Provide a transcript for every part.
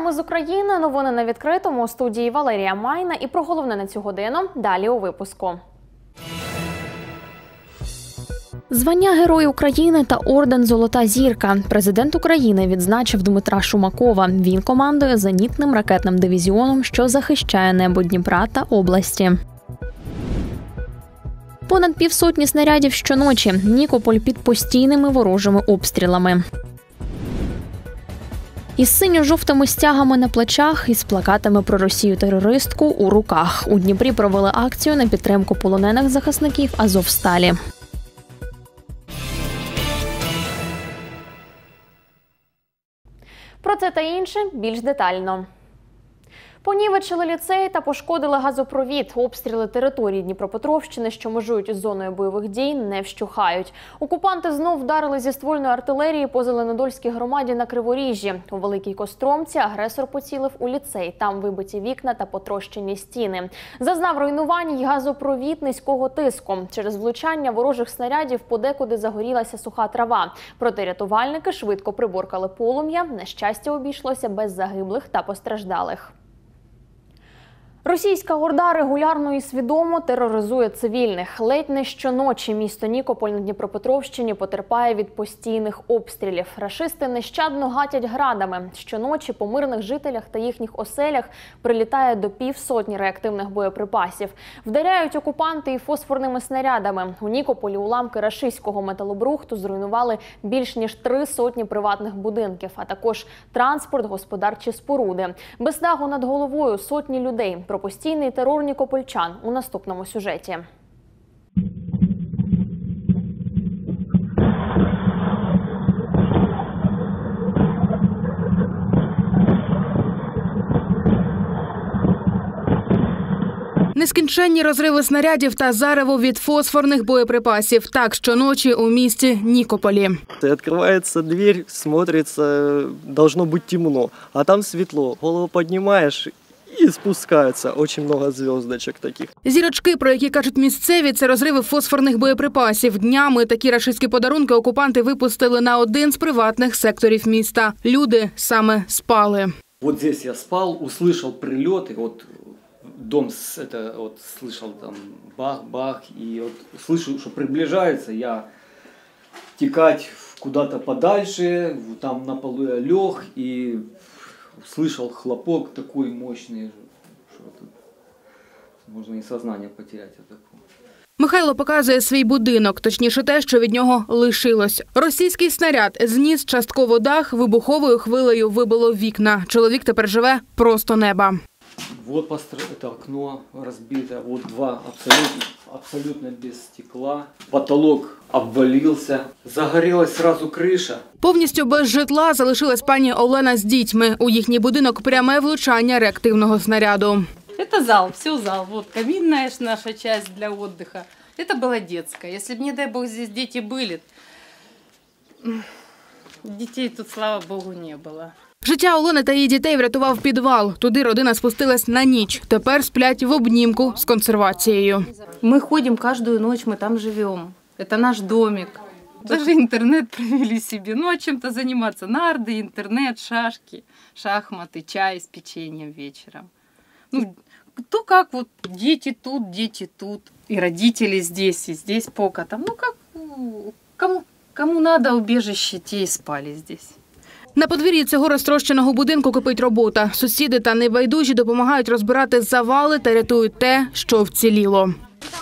Вітаємо з України. Новини на відкритому. У студії Валерія Майна. І про головне на цю годину далі у випуску. Звання Герой України та орден «Золота зірка». Президент України відзначив Дмитра Шумакова. Він командує зенітним ракетним дивізіоном, що захищає небо Дніпра та області. Понад півсотні снарядів щоночі. Нікополь під постійними ворожими обстрілами. Із синьо-жовтими стягами на плечах, із плакатами про Росію-терористку у руках. У Дніпрі провели акцію на підтримку полонених захисників Азовсталі. Про це та інше більш детально. Понівечили ліцей та пошкодили газопровід. Обстріли території Дніпропетровщини, що межують із зоною бойових дій, не вщухають. Окупанти знов вдарили зі ствольної артилерії по Зеленодольській громаді на Криворіжжі. У Великій Костромці агресор поцілив у ліцей. Там вибиті вікна та потрощені стіни. Зазнав руйнувань й газопровід низького тиску. Через влучання ворожих снарядів подекуди загорілася суха трава. Проте рятувальники швидко приборкали полум'я. На щастя, обійшлося без загиблих та постраждалих. Російська орда регулярно і свідомо тероризує цивільних. Ледь не щоночі місто Нікополь на Дніпропетровщині потерпає від постійних обстрілів. Рашисти нещадно гатять градами. Щоночі по мирних жителях та їхніх оселях прилітає до півсотні реактивних боєприпасів. Вдаряють окупанти і фосфорними снарядами. У Нікополі уламки рашистського металобрухту зруйнували більш ніж 300 приватних будинків, а також транспорт, господарчі споруди. Без даху над головою сотні людей. Про постійний терор нікопольчан у наступному сюжеті. Нескінченні розриви снарядів та зарево від фосфорних боєприпасів. Так щоночі у місті Нікополі. Відкривається двері, смотриться, должно бути темно, а там світло. Голову піднімаєш і спускаються. Дуже багато зв'язочок таких. Зірочки, про які кажуть місцеві, це розриви фосфорних боєприпасів. Днями такі рашистські подарунки окупанти випустили на один з приватних секторів міста. Люди саме спали. Вот здесь я спал, услышал прилеты, вот дом, это вот слышал там бах-бах, и вот слышу, что приближается, я текать куда-то подальше, там на полу я лег и услышал хлопок такой мощный, что тут можно и сознание потерять от такого. Михайло показує свій будинок, точніше те, що від нього лишилось. Російський снаряд зніс частково дах, вибуховою хвилею вибило вікна. Чоловік тепер живе просто неба. Вот это окно разбито, вот два абсолютно без стекла. Потолок обвалился, загорелась сразу крыша. Повністю без житла залишилась пані Олена з дітьми. У їхній будинок пряме влучання реактивного снаряду. Это зал, все зал. Вот каминная наша часть для отдыха. Это была детская. Если бы, не дай бог, здесь дети были, детей тут, слава богу, не было. Життя Олени та її дітей врятував підвал. Туди родина спустилась на ніч. Тепер сплять в обнімку з консервацією. Мы ходим каждую ночь, мы там живем. Это наш домик. Даже интернет провели себе. Ну, а чем-то заниматься. Нарды, интернет, шашки, шахматы, чай с печеньем вечером. Ну, кто как, вот дети тут. И родители здесь, и здесь покатом. Ну, как, кому надо убежище, те и спали здесь. На подвір'ї цього розтрощеного будинку кипить робота. Сусіди та небайдужі допомагають розбирати завали та рятують те, що вціліло.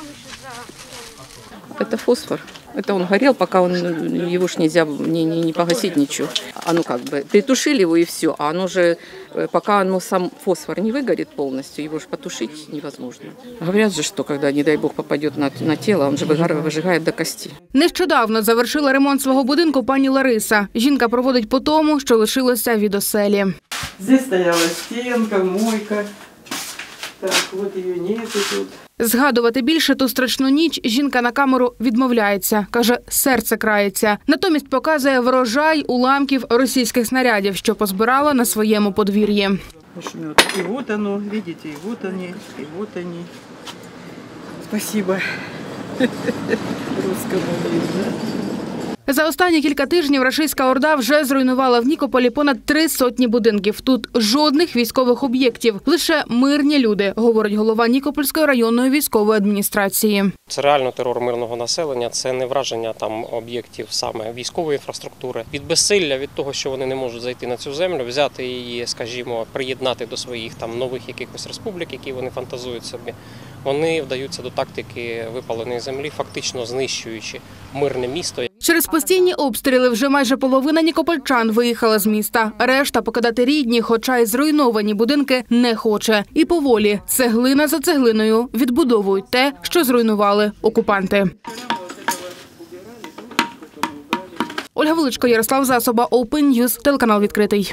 Это фосфор. Это он горел, пока его ж нельзя не погасить ничего. Оно как бы притушили его и все. А оно же, пока оно сам фосфор не выгорит полностью, его же потушить невозможно. Говорят же, что когда, не дай бог, попадет на тело, он же выжигает до кости. Нещодавно завершила ремонт свого будинку пані Лариса. Жінка проводить по тому, що лишилося від оселі. Здесь стояла стенка, мойка. Так, вот ее нету тут. Згадувати більше ту страшну ніч жінка на камеру відмовляється. Каже, серце крається. Натомість показує врожай уламків російських снарядів, що позбирала на своєму подвір'ї. И вот оно, видите, и вот они, и вот они. Спасибо русскому миру, да? За останні кілька тижнів рашистська орда вже зруйнувала в Нікополі понад 300 будинків. Тут жодних військових об'єктів, лише мирні люди, говорить голова Нікопольської районної військової адміністрації. Це реально терор мирного населення, це не враження там об'єктів саме військової інфраструктури. Від безсилля, від того, що вони не можуть зайти на цю землю, взяти її, скажімо, приєднати до своїх там нових якихось республік, які вони фантазують собі. Вони вдаються до тактики випаленої землі, фактично знищуючи мирне місто. Через постійні обстріли вже майже половина нікопольчан виїхала з міста. Решта покидати рідні, хоча й зруйновані будинки, не хоче. І поволі, цеглина за цеглиною, відбудовують те, що зруйнували окупанти. Ольга Величко, Ярослав Засоба, Open News, телеканал «Відкритий».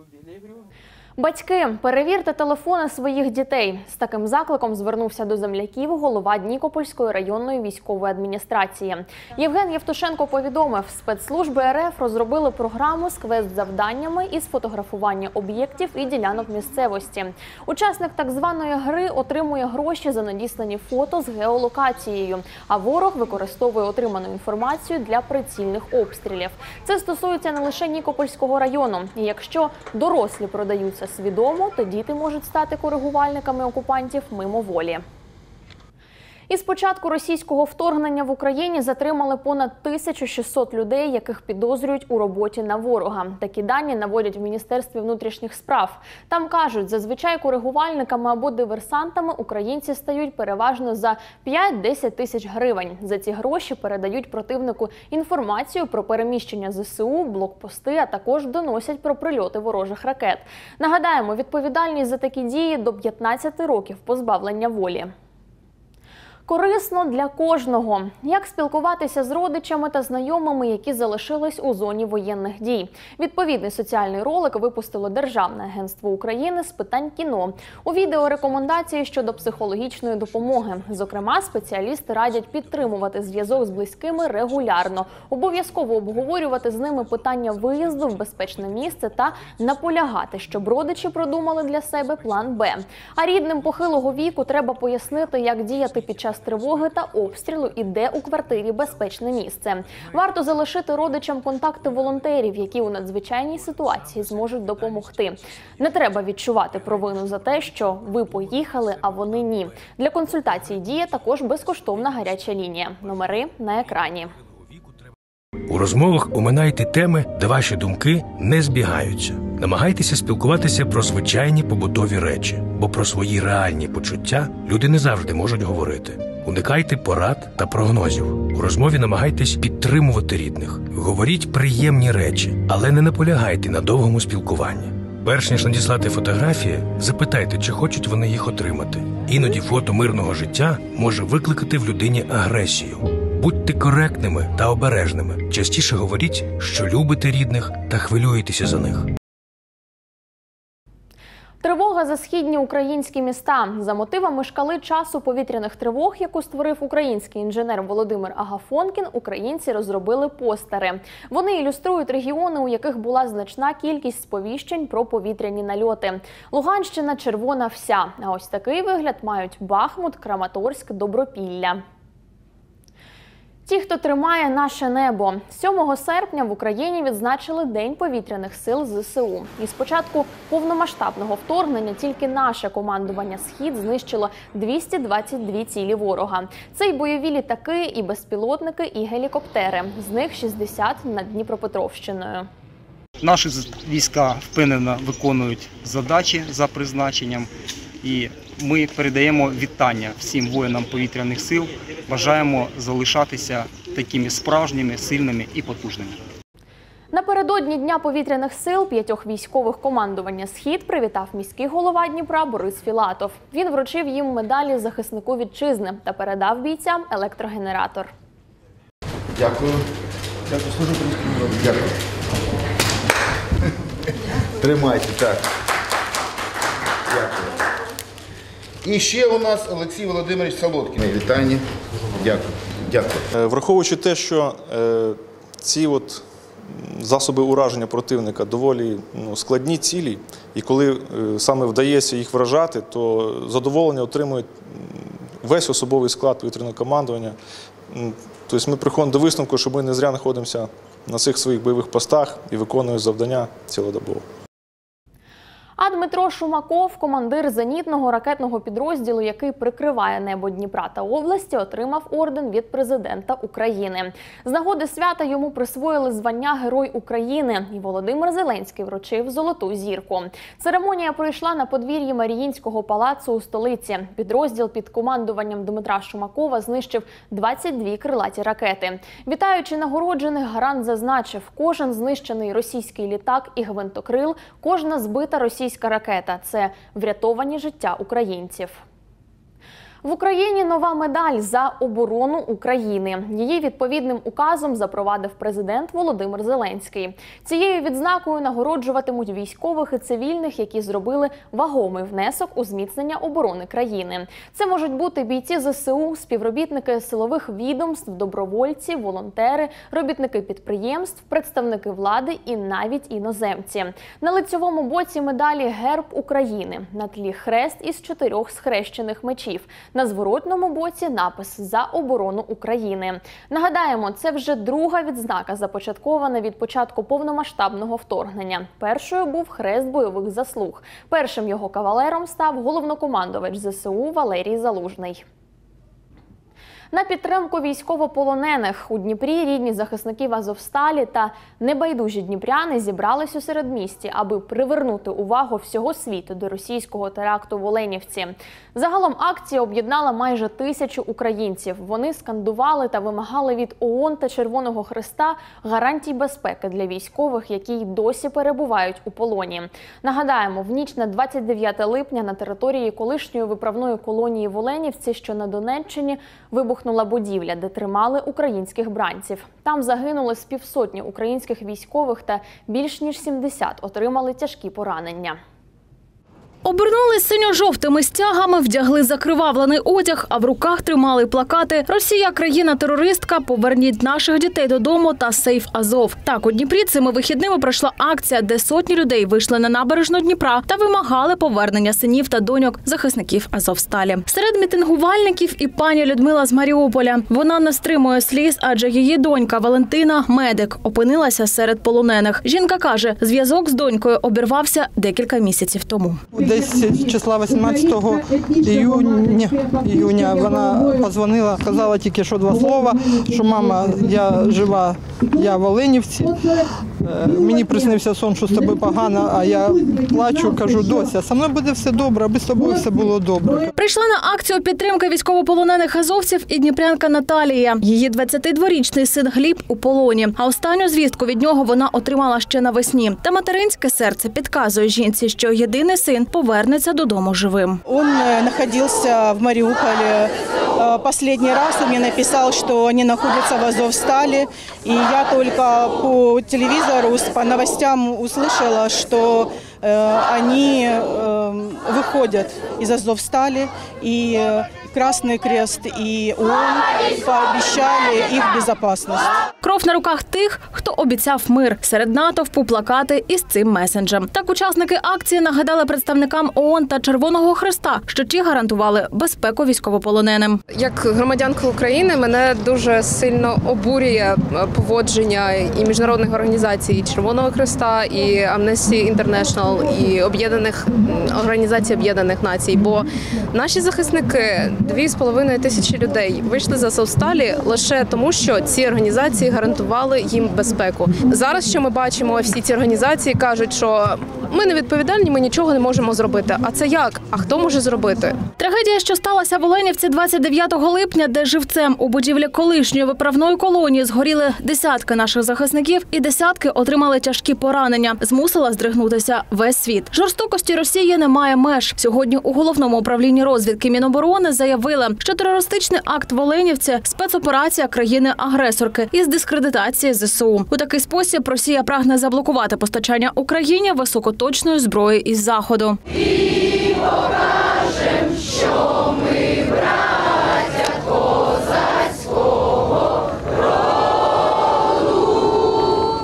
Батьки, перевірте телефони своїх дітей. З таким закликом звернувся до земляків голова Нікопольської районної військової адміністрації. Євген Євтушенко повідомив, спецслужби РФ розробили програму з квест-завданнями із фотографування об'єктів і ділянок місцевості. Учасник так званої гри отримує гроші за надіслані фото з геолокацією, а ворог використовує отриману інформацію для прицільних обстрілів. Це стосується не лише Нікопольського району. І якщо дорослі продаються свідомо, то діти можуть стати коригувальниками окупантів мимоволі. Із початку російського вторгнення в Україні затримали понад 1600 людей, яких підозрюють у роботі на ворога. Такі дані наводять в Міністерстві внутрішніх справ. Там кажуть, зазвичай коригувальниками або диверсантами українці стають переважно за 5-10 тисяч гривень. За ці гроші передають противнику інформацію про переміщення ЗСУ, блокпости, а також доносять про прильоти ворожих ракет. Нагадаємо, відповідальність за такі дії до 15 років позбавлення волі. Корисно для кожного. Як спілкуватися з родичами та знайомими, які залишились у зоні воєнних дій? Відповідний соціальний ролик випустило Державне агентство України з питань кіно. У відео рекомендації щодо психологічної допомоги. Зокрема, спеціалісти радять підтримувати зв'язок з близькими регулярно, обов'язково обговорювати з ними питання виїзду в безпечне місце та наполягати, щоб родичі продумали для себе план «Б». А рідним похилого віку треба пояснити, як діяти під час тривоги та обстрілу і де у квартирі безпечне місце. Варто залишити родичам контакти волонтерів, які у надзвичайній ситуації зможуть допомогти. Не треба відчувати провину за те, що ви поїхали, а вони ні. Для консультацій діє також безкоштовна гаряча лінія. Номери на екрані. У розмовах оминайте теми, де ваші думки не збігаються. Намагайтеся спілкуватися про звичайні побутові речі, бо про свої реальні почуття люди не завжди можуть говорити. Уникайте порад та прогнозів. У розмові намагайтесь підтримувати рідних. Говоріть приємні речі, але не наполягайте на довгому спілкуванні. Перш ніж надіслати фотографії, запитайте, чи хочуть вони їх отримати. Іноді фото мирного життя може викликати в людині агресію. Будьте коректними та обережними. Частіше говоріть, що любите рідних та хвилюєтеся за них. Тривога за східні українські міста. За мотивами шкали часу повітряних тривог, яку створив український інженер Володимир Агафонкін, українці розробили постери. Вони ілюструють регіони, у яких була значна кількість сповіщень про повітряні нальоти. Луганщина червона вся. А ось такий вигляд мають Бахмут, Краматорськ, Добропілля. Ті, хто тримає наше небо. 7 серпня в Україні відзначили День повітряних сил ЗСУ. І з початку повномасштабного вторгнення тільки наше командування «Схід» знищило 222 цілі ворога. Це й бойові літаки, і безпілотники, і гелікоптери. З них 60 над Дніпропетровщиною. Наші війська впевнено виконують задачі за призначенням. І ми передаємо вітання всім воїнам повітряних сил. Бажаємо залишатися такими справжніми, сильними і потужними. Напередодні Дня повітряних сил 5 військових командування «Схід» привітав міський голова Дніпра Борис Філатов. Він вручив їм медалі захиснику вітчизни та передав бійцям електрогенератор. Дякую. Дякую, служу українському народу. Дякую. Тримайте, так. Дякую. І ще у нас Олексій Володимирович Солодкін. Вітання. Дякую. Дякую. Враховуючи те, що ці засоби ураження противника доволі складні цілі, і коли саме вдається їх вражати, то задоволення отримує весь особовий склад повітряного командування, Тобто ми приходимо до висновку, що ми не зря знаходимося на цих своїх бойових постах і виконуємо завдання цілодобово. А Дмитро Шумаков, командир зенітного ракетного підрозділу, який прикриває небо Дніпра та області, отримав орден від президента України. З нагоди свята йому присвоїли звання Герой України, і Володимир Зеленський вручив золоту зірку. Церемонія пройшла на подвір'ї Маріїнського палацу у столиці. Підрозділ під командуванням Дмитра Шумакова знищив 22 крилаті ракети. Вітаючи нагороджених, гарант зазначив, кожен знищений російський літак і гвинтокрил, кожна збита російська ракета – це врятовані життя українців. В Україні нова медаль за оборону України. Її відповідним указом запровадив президент Володимир Зеленський. Цією відзнакою нагороджуватимуть військових і цивільних, які зробили вагомий внесок у зміцнення оборони країни. Це можуть бути бійці ЗСУ, співробітники силових відомств, добровольці, волонтери, робітники підприємств, представники влади і навіть іноземці. На лицьовому боці медалі герб України, на тлі хрест із 4 схрещених мечів. На зворотному боці напис «За оборону України». Нагадаємо, це вже друга відзнака, започаткована від початку повномасштабного вторгнення. Першою був хрест бойових заслуг. Першим його кавалером став головнокомандувач ЗСУ Валерій Залужний. На підтримку військовополонених у Дніпрі рідні захисників Азовсталі та небайдужі дніпряни зібрались у середмісті, аби привернути увагу всього світу до російського теракту в Оленівці. Загалом акція об'єднала майже 1000 українців. Вони скандували та вимагали від ООН та Червоного Хреста гарантій безпеки для військових, які й досі перебувають у полоні. Нагадаємо, в ніч на 29 липня на території колишньої виправної колонії в Оленівці, що на Донеччині, вибухнула будівля, де тримали українських бранців. Там загинули з півсотні українських військових та більш ніж 70 отримали тяжкі поранення. Обернулись синьо-жовтими стягами, вдягли закривавлений одяг, а в руках тримали плакати «Росія – країна-терористка, поверніть наших дітей додому» та «Сейф Азов». Так, у Дніпрі цими вихідними пройшла акція, де сотні людей вийшли на набережну Дніпра та вимагали повернення синів та доньок захисників Азовсталі. Серед мітингувальників і пані Людмила з Маріуполя. Вона не стримує сліз, адже її донька Валентина, медик, опинилася серед полонених. Жінка каже, зв'язок з донькою обірвався декілька місяців тому. Десь числа 18 іюня вона подзвонила, сказала тільки що 2 слова, що мама, я жива, я в Оленівці. Мені приснився сон, що з тобою погано, а я плачу, кажу, дося, со мною буде все добре, аби з тобою все було добре. Прийшла на акцію підтримки військовополонених азовців і дніпрянка Наталія. Її 22-річний син Гліб у полоні, а останню звістку від нього вона отримала ще навесні. Та материнське серце підказує жінці, що єдиний син повернеться додому живим. Він знаходився в Маріуполі. Последний раз он мне написал, что они находятся в Азовстале, и я только по телевизору, по новостям услышала, что они выходят из Азовстали, и Красный Крест и ООН пообещали их безопасность. Кров на руках тих, хто обіцяв мир. Серед натовпу плакати із цим месенджем. Так учасники акції нагадали представникам ООН та Червоного Хреста, що ті гарантували безпеку військовополоненим. Як громадянка України мене дуже сильно обурює поводження і міжнародних організацій, і Червоного Хреста, і Amnesty International, і Організації Об'єднаних Націй. Бо наші захисники, 2500 людей, вийшли з Азовсталі лише тому, що ці організації гарантували їм безпеку. Зараз, що ми бачимо, всі ці організації кажуть, що ми не відповідальні, ми нічого не можемо зробити. А це як? А хто може зробити? Трагедія, що сталася в Оленівці 29 липня, де живцем у будівлі колишньої виправної колонії згоріли десятки наших захисників і десятки отримали тяжкі поранення, змусила здригнутися весь світ. Жорстокості Росії немає меж. Сьогодні у Головному управлінні розвідки Міноборони заявили, що терористичний акт в Оленівці – спецоперація країни-агресорки із дискредитації ЗСУ. У такий спосіб Росія прагне заблокувати постачання Україні високоточної зброї із Заходу. І покажем, що ми браття козацького роду.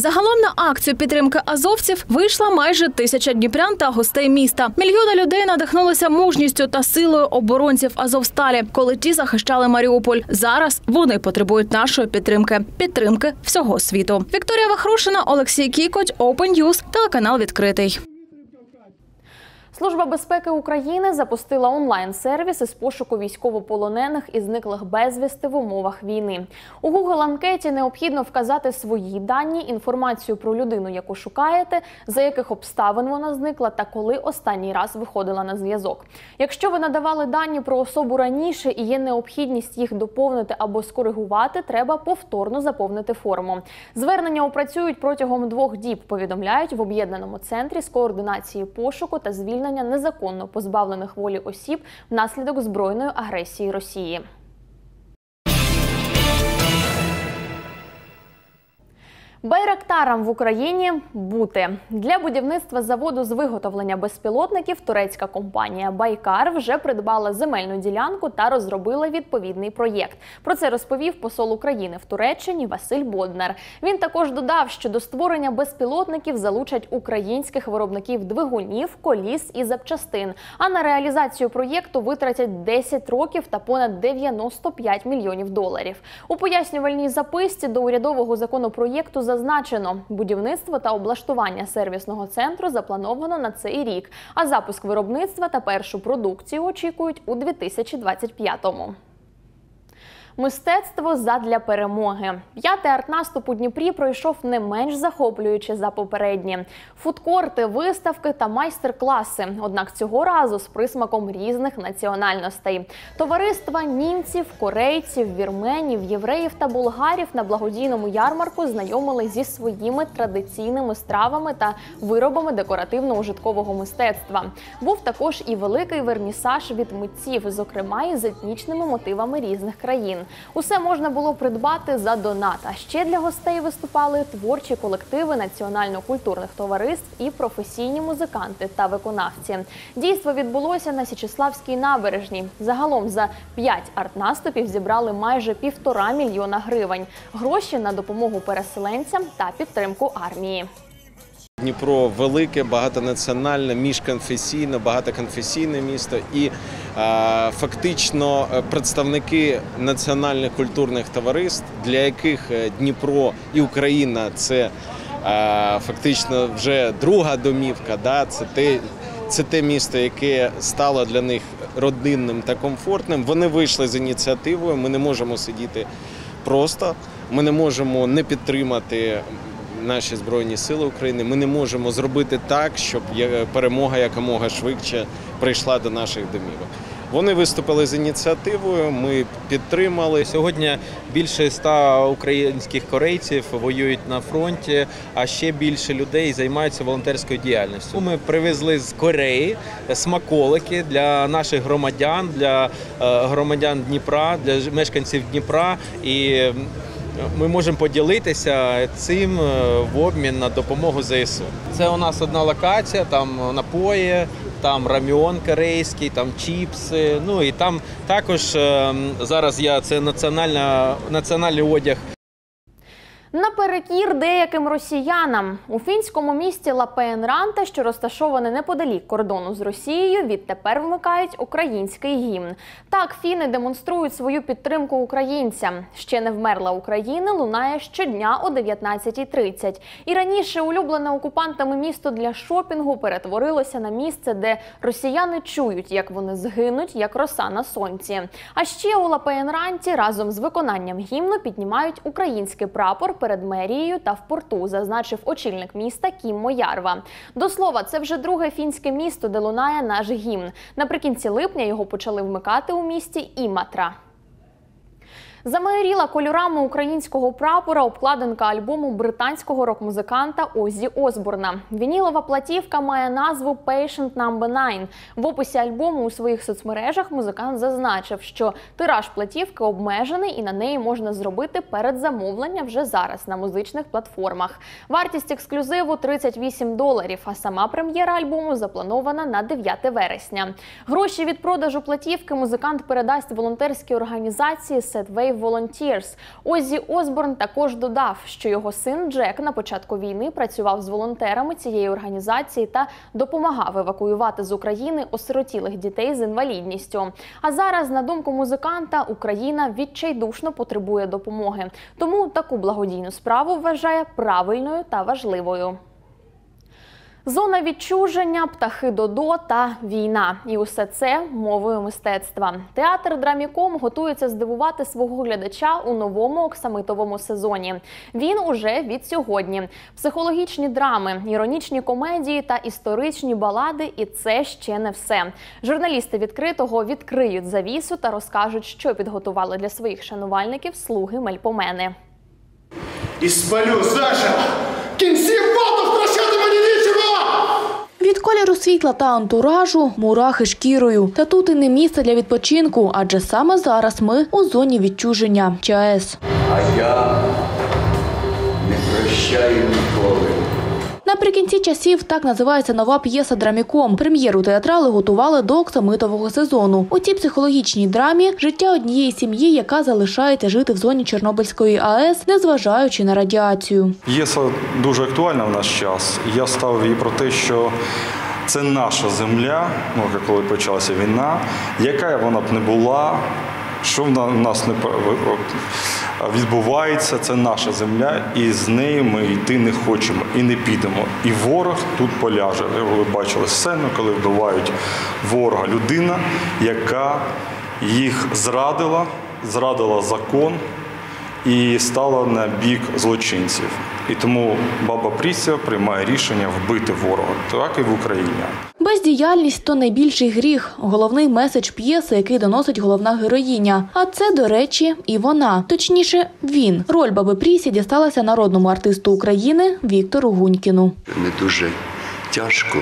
Загалом на акцію підтримки азовців вийшла майже 1000 дніпрян та гостей міста. Мільйони людей надихнулися мужністю та силою оборонців Азовсталі, коли ті захищали Маріуполь. Зараз вони потребують нашої підтримки. Підтримки всього світу. Вікторія Вахрушина, Олексій Кікоть, Open News, телеканал «Відкритий». Служба безпеки України запустила онлайн-сервіс із пошуку військовополонених і зниклих безвісти в умовах війни. У Google-анкеті необхідно вказати свої дані, інформацію про людину, яку шукаєте, за яких обставин вона зникла та коли останній раз виходила на зв'язок. Якщо ви надавали дані про особу раніше і є необхідність їх доповнити або скоригувати, треба повторно заповнити форму. Звернення опрацюють протягом 2 діб, повідомляють в Об'єднаному центрі з координації пошуку та звільнення незаконно позбавлених волі осіб внаслідок збройної агресії Росії. Байрактарам в Україні бути. Для будівництва заводу з виготовлення безпілотників турецька компанія «Байкар» вже придбала земельну ділянку та розробила відповідний проєкт. Про це розповів посол України в Туреччині Василь Боднар. Він також додав, що до створення безпілотників залучать українських виробників двигунів, коліс і запчастин. А на реалізацію проєкту витратять 10 років та понад 95 мільйонів доларів. У пояснювальній записці до урядового законопроєкту зазначено, будівництво та облаштування сервісного центру заплановано на цей рік, а запуск виробництва та першу продукцію очікують у 2025-му. Мистецтво задля перемоги. 5-й арт-наступ у Дніпрі пройшов не менш захоплююче за попередні. Фудкорти, виставки та майстер-класи. Однак цього разу з присмаком різних національностей. Товариства німців, корейців, вірменів, євреїв та болгарів на благодійному ярмарку знайомили зі своїми традиційними стравами та виробами декоративно-ужиткового мистецтва. Був також і великий вернісаж від митців, зокрема і з етнічними мотивами різних країн. Усе можна було придбати за донат. А ще для гостей виступали творчі колективи національно-культурних товариств і професійні музиканти та виконавці. Дійство відбулося на Січеславській набережній. Загалом за 5 арт-наступів зібрали майже 1,5 мільйона гривень. Гроші на допомогу переселенцям та підтримку армії. Дніпро велике, багатонаціональне, міжконфесійне, багатоконфесійне місто і фактично представники національних культурних товариств, для яких Дніпро і Україна – це фактично вже друга домівка, да? Це те місто, яке стало для них родинним та комфортним. Вони вийшли з ініціативою, ми не можемо сидіти просто, ми не можемо не підтримати наші Збройні Сили України. Ми не можемо зробити так, щоб перемога якомога швидше прийшла до наших домівок. Вони виступили з ініціативою, ми підтримали. Сьогодні більше 100 українських корейців воюють на фронті, а ще більше людей займаються волонтерською діяльністю. Ми привезли з Кореї смаколики для наших громадян, для громадян Дніпра, для мешканців Дніпра. І ми можемо поділитися цим в обмін на допомогу ЗСУ. Це у нас одна локація, там напої, там рамьон корейський, там чіпси. Ну і там також зараз це національний одяг. Наперекір деяким росіянам. У фінському місті Лапеенранта, що розташоване неподалік кордону з Росією, відтепер вмикають український гімн. Так, фіни демонструють свою підтримку українцям. «Ще не вмерла Україна» лунає щодня о 19:30. І раніше улюблене окупантами місто для шопінгу перетворилося на місце, де росіяни чують, як вони згинуть, як роса на сонці. А ще у Лапеенранті разом з виконанням гімну піднімають український прапор перед мерією та в порту, зазначив очільник міста Кіммо Ярва. До слова, це вже друге фінське місто, де лунає наш гімн. Наприкінці липня його почали вмикати у місті Іматра. Замайоріла кольорами українського прапора обкладинка альбому британського рок-музиканта Оззі Осборна. Вінілова платівка має назву «Patient No. 9». В описі альбому у своїх соцмережах музикант зазначив, що тираж платівки обмежений і на неї можна зробити передзамовлення вже зараз на музичних платформах. Вартість ексклюзиву $38, а сама прем'єра альбому запланована на 9 вересня. Гроші від продажу платівки музикант передасть волонтерській організації Set Wave Volunteers. Оззі Осборн також додав, що його син Джек на початку війни працював з волонтерами цієї організації та допомагав евакуювати з України осиротілих дітей з інвалідністю. А зараз, на думку музиканта, Україна відчайдушно потребує допомоги. Тому таку благодійну справу вважає правильною та важливою. Зона відчуження, птахи Додо та війна. І усе це мовою мистецтва. Театр Драміком готується здивувати свого глядача у новому оксамитовому сезоні. Він уже від сьогодні. Психологічні драми, іронічні комедії та історичні балади – і це ще не все. Журналісти «Відкритого» відкриють завісу та розкажуть, що підготували для своїх шанувальників слуги Мельпомени. І спалю заживо! Кінці ботов прощати мені нічого! Від кольору світла та антуражу – мурахи шкірою. Та тут і не місце для відпочинку, адже саме зараз ми у зоні відчуження ЧАЕС. А я не прощаю ніколи. Наприкінці часів так називається нова п'єса «Драміком». Прем'єру театрали готували до оксамитового сезону. У цій психологічній драмі – життя однієї сім'ї, яка залишається жити в зоні Чорнобильської АЕС, незважаючи на радіацію. П'єса дуже актуальна в наш час. Я ставив її про те, що це наша земля, коли почалася війна, яка вона б не була, що в нас не відбувається, це наша земля, і з нею ми йти не хочемо і не підемо. І ворог тут поляже. Ви бачили сцену, коли вбивають ворога. Людина, яка їх зрадила закон і стала на бік злочинців. І тому баба Пріся приймає рішення вбити ворога, так і в Україні. Бездіяльність – то найбільший гріх. Головний меседж п'єси, який доносить головна героїня. А це, до речі, і вона. Точніше, він. Роль баби Прісі дісталася народному артисту України Віктору Гунькіну. Не дуже тяжко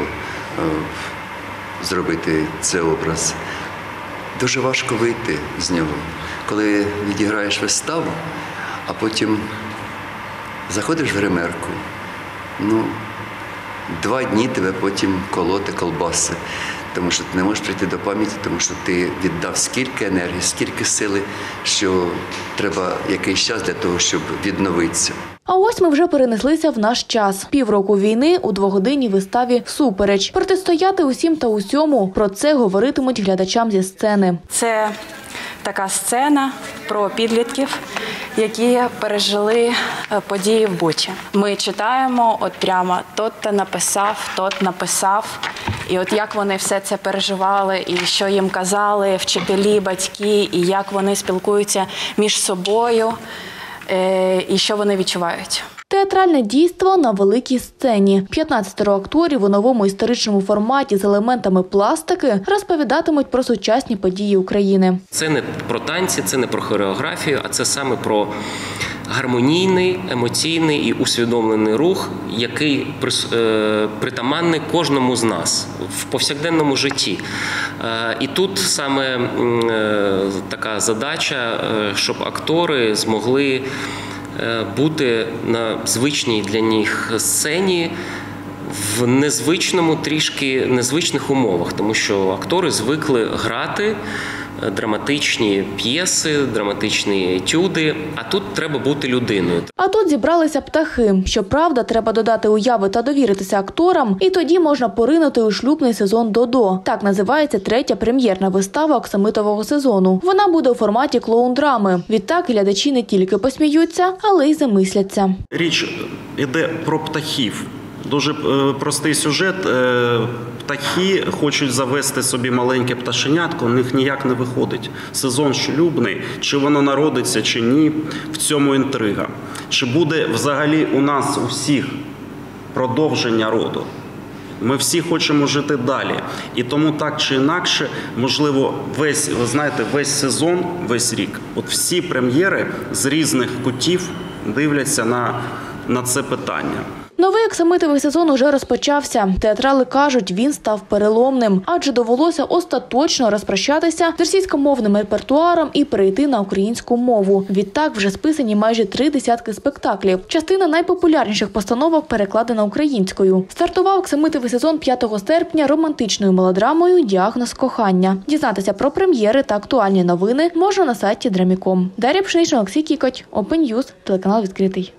зробити цей образ. Дуже важко вийти з нього. Коли відіграєш виставу, а потім заходиш в гримерку, 2 дні тебе потім колоти колбаси, тому що ти не можеш прийти до пам'яті, тому що ти віддав стільки енергії, стільки сили, що треба якийсь час для того, щоб відновитися. А ось ми вже перенеслися в наш час. Півроку війни у 2-годинній виставі «Супереч». Протистояти усім та усьому. Про це говоритимуть глядачам зі сцени. Це така сцена про підлітків, які пережили події в Бучі. Ми читаємо, от прямо тот написав, і от як вони все це переживали, і що їм казали вчителі, батьки, і як вони спілкуються між собою, і що вони відчувають. Театральне дійство на великій сцені. 15 акторів у новому історичному форматі з елементами пластики розповідатимуть про сучасні події України. Це не про танці, це не про хореографію, а це саме про гармонійний, емоційний і усвідомлений рух, який притаманний кожному з нас в повсякденному житті. І тут саме така задача, щоб актори змогли бути на звичній для них сцені в трішки незвичних умовах, тому що актори звикли грати драматичні п'єси, драматичні етюди, а тут треба бути людиною. А тут зібралися птахи. Щоправда, треба додати уяви та довіритися акторам, і тоді можна поринути у шлюбний сезон «Додо». Так називається 3-я прем'єрна вистава оксамитового сезону. Вона буде у форматі клоун-драми. Відтак глядачі не тільки посміються, але й замисляться. Річ іде про птахів. Дуже простий сюжет. Птахи хочуть завести собі маленьке пташенятко, у них ніяк не виходить. Сезон шлюбний, чи воно народиться, чи ні, в цьому інтрига. Чи буде взагалі у нас усіх продовження роду? Ми всі хочемо жити далі. І тому так чи інакше, можливо, весь сезон, весь рік, от всі прем'єри з різних кутів дивляться на це питання. Новий оксамитовий сезон уже розпочався. Театрали кажуть, він став переломним, адже довелося остаточно розпрощатися з російськомовним репертуаром і перейти на українську мову. Відтак вже списані майже 3 десятки спектаклів. Частина найпопулярніших постановок перекладена українською. Стартував оксамитовий сезон 5 серпня романтичною мелодрамою «Діагноз кохання». Дізнатися про прем'єри та актуальні новини можна на сайті Драміком. Дар'я Пшенична, Олексій Кікоть, Open News, телеканал «Відкритий».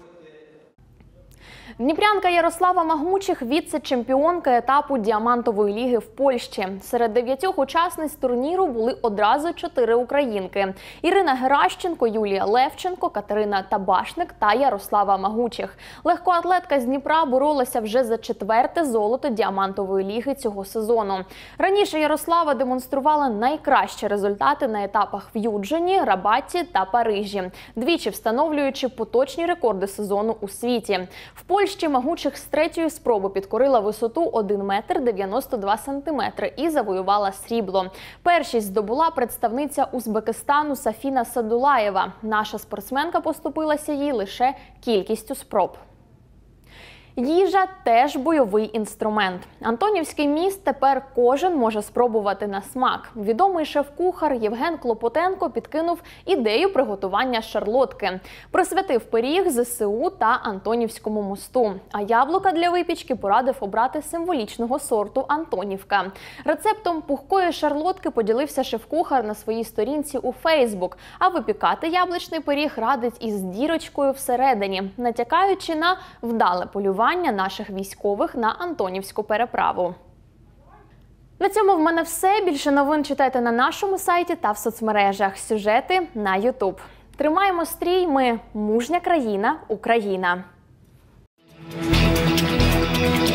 Дніпрянка Ярослава Магучих – віце-чемпіонка етапу Діамантової ліги в Польщі. Серед 9 учасниць турніру були одразу 4 українки – Ірина Геращенко, Юлія Левченко, Катерина Табашник та Ярослава Магучих. Легкоатлетка з Дніпра боролася вже за 4-те золото Діамантової ліги цього сезону. Раніше Ярослава демонструвала найкращі результати на етапах в Юджині, Рабаті та Парижі, двічі встановлюючи поточні рекорди сезону у світі. В Польщі Магучих з 3-ї спроби підкорила висоту 1 метр 92 сантиметри і завоювала срібло. Першість здобула представниця Узбекистану Сафіна Садулаєва. Наша спортсменка поступилася їй лише кількістю спроб. Їжа – теж бойовий інструмент. Антонівський міст тепер кожен може спробувати на смак. Відомий шеф-кухар Євген Клопотенко підкинув ідею приготування шарлотки. Присвятив пиріг ЗСУ та Антонівському мосту. А яблука для випічки порадив обрати символічного сорту Антонівка. Рецептом пухкої шарлотки поділився шеф-кухар на своїй сторінці у Фейсбук. А випікати яблучний пиріг радить із дірочкою всередині, натякаючи на вдале полювання наших військових на Антонівську переправу. На цьому в мене все. Більше новин читайте на нашому сайті та в соцмережах. Сюжети на YouTube. Тримаємо стрій. Ми – мужня країна, Україна.